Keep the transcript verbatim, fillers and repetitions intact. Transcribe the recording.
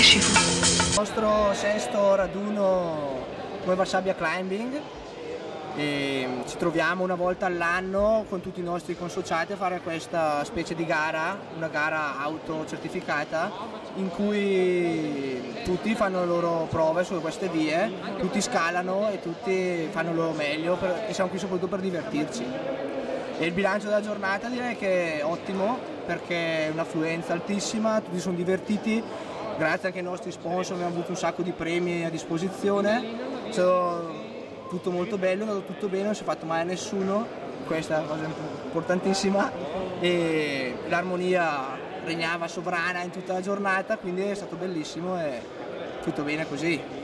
Partecipez-vous? Il nostro sesto raduno come Varsavia Climbing e ci troviamo una volta all'anno con tutti i nostri consociati a fare questa specie di gara, una gara autocertificata in cui tutti fanno le loro prove su queste vie, tutti scalano e tutti fanno il loro meglio per, e siamo qui soprattutto per divertirci. E il bilancio della giornata direi che è ottimo perché è un'affluenza altissima, tutti sono divertiti, grazie anche ai nostri sponsor abbiamo avuto un sacco di premi a disposizione. So, tutto molto bello, è andato tutto bene, non si è fatto male a nessuno, questa è una cosa importantissima e l'armonia regnava sovrana in tutta la giornata, quindi è stato bellissimo e tutto bene così.